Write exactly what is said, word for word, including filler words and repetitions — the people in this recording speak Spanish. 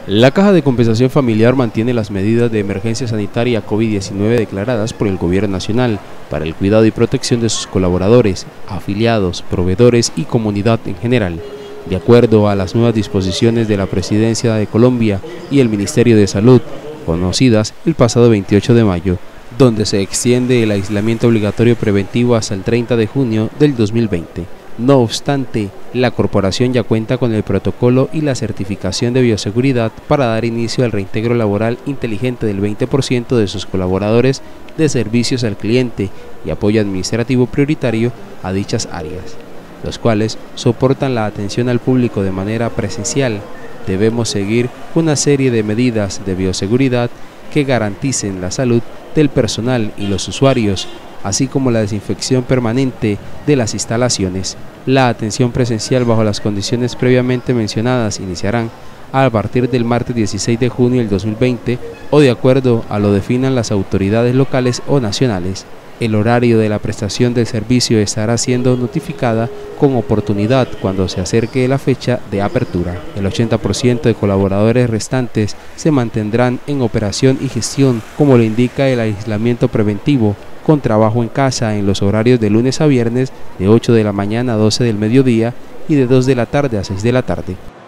La Caja de Compensación Familiar mantiene las medidas de emergencia sanitaria COVID diecinueve declaradas por el Gobierno Nacional para el cuidado y protección de sus colaboradores, afiliados, proveedores y comunidad en general, de acuerdo a las nuevas disposiciones de la Presidencia de Colombia y el Ministerio de Salud, conocidas el pasado veintiocho de mayo, donde se extiende el aislamiento obligatorio preventivo hasta el treinta de junio del dos mil veinte. No obstante, la corporación ya cuenta con el protocolo y la certificación de bioseguridad para dar inicio al reintegro laboral inteligente del veinte por ciento de sus colaboradores de servicios al cliente y apoyo administrativo prioritario a dichas áreas, los cuales soportan la atención al público de manera presencial. Debemos seguir una serie de medidas de bioseguridad que garanticen la salud del personal y los usuarios, así como la desinfección permanente de las instalaciones. La atención presencial bajo las condiciones previamente mencionadas iniciarán a partir del martes dieciséis de junio del dos mil veinte o de acuerdo a lo definan las autoridades locales o nacionales. El horario de la prestación del servicio estará siendo notificada con oportunidad cuando se acerque la fecha de apertura. El ochenta por ciento de colaboradores restantes se mantendrán en operación y gestión, como lo indica el aislamiento preventivo, con trabajo en casa en los horarios de lunes a viernes de ocho de la mañana a doce del mediodía y de dos de la tarde a seis de la tarde.